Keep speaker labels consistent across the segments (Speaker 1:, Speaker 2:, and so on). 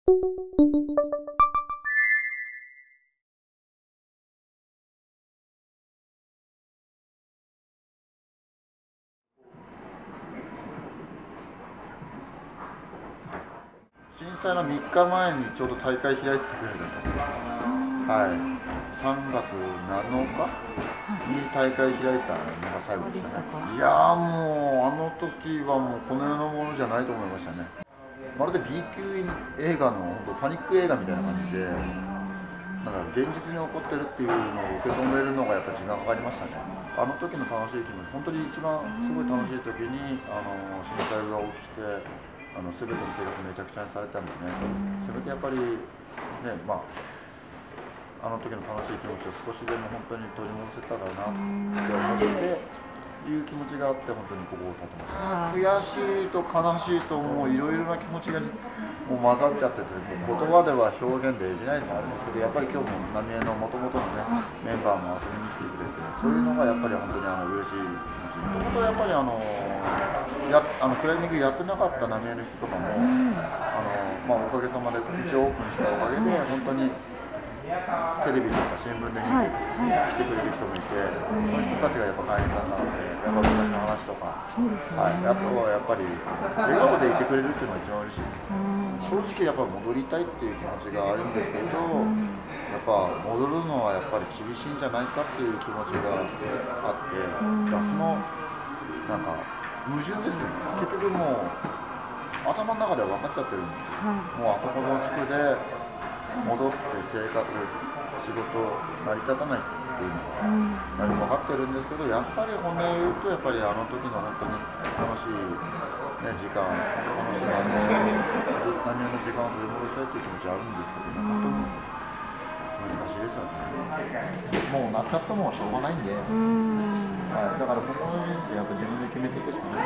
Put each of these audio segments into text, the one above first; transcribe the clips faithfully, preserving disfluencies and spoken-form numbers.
Speaker 1: 震災のみっかまえにちょうど大会開いてたぐらいだと、はい、さんがつなのかに大会開いたのが最後でしたね。いやーもうあの時はもうこの世のものじゃないと思いましたね。まるで ビーきゅう 映画の本当パニック映画みたいな感じで、だから現実に起こってるっていうのを受け止めるのがやっぱ時間かかりましたね。あの時の楽しい気持ち、本当に一番すごい楽しい時にあの震災が起きて、あの全ての生活めちゃくちゃにされたんでね、せめてやっぱりね、まああの時の楽しい気持ちを少しでも本当に取り戻せたらなって思っていう気持ちがあって、本当にここを立てました。悔しいと悲しいともういろいろな気持ちがもう混ざっちゃってて、もう言葉では表現できないですよね。それでやっぱり今日も浪江のもともとのねメンバーも遊びに来てくれて、そういうのがやっぱり本当にあの嬉しい気持ち。もともとやっぱりあのやあのクライミングやってなかった浪江の人とかも、あの、まあ、おかげさまで一応オープンしたおかげで本当にテレビとか新聞で見て、はい、来てくれる人もいて、その人たちがやっぱ会員さんなので、やっぱ昔の話とか、そうですね、はい、あとはやっぱり笑顔でいてくれるっていうのが一番嬉しいです。正直やっぱ戻りたいっていう気持ちがあるんですけれど、やっぱ戻るのはやっぱり厳しいんじゃないかっていう気持ちがあって、だそのなんか矛盾ですよね。結局もう頭の中では分かっちゃってるんですよ。もうあそこの地区で戻って生活、仕事成り立たないっていうのは何も分かってるんですけど、やっぱり本音を言うとやっぱりあの時の本当に楽しい、ね、時間、楽しい浪江の時間を取り戻したいっていう気持ちはあるんですけどね、本当に難しいですよね。もうなっちゃったもんはしょうがないんで、はい、だからここの人生やっぱ自分で決めていくしかない。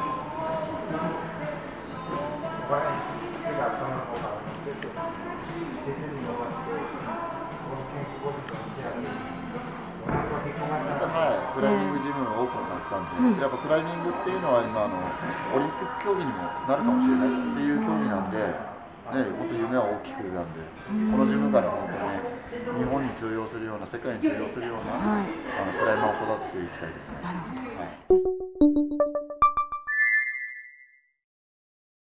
Speaker 1: はい、クライミングジムをオープンさせたんで、うん、やっぱクライミングっていうのは今あのオリンピック競技にもなるかもしれないっていう競技なんで、ね、本当夢は大きくなんで、このジムから本当に日本に通用するような、世界に通用するような、はい、あのクライマーを育てていきたいですね。なるほど。はい。